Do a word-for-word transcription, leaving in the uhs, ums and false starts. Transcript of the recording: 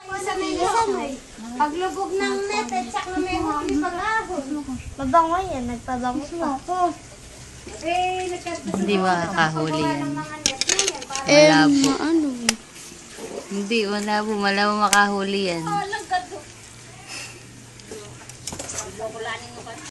Sa may may. Paglubog ng net, at saka may huli pag-ahon. Mabango yan, nagpabango pa. Eh, nagkatapos Hindi makakahuli yan. ng mga net na yan. Malabo. ano? Hindi, malabo. Malabo makahuli yan.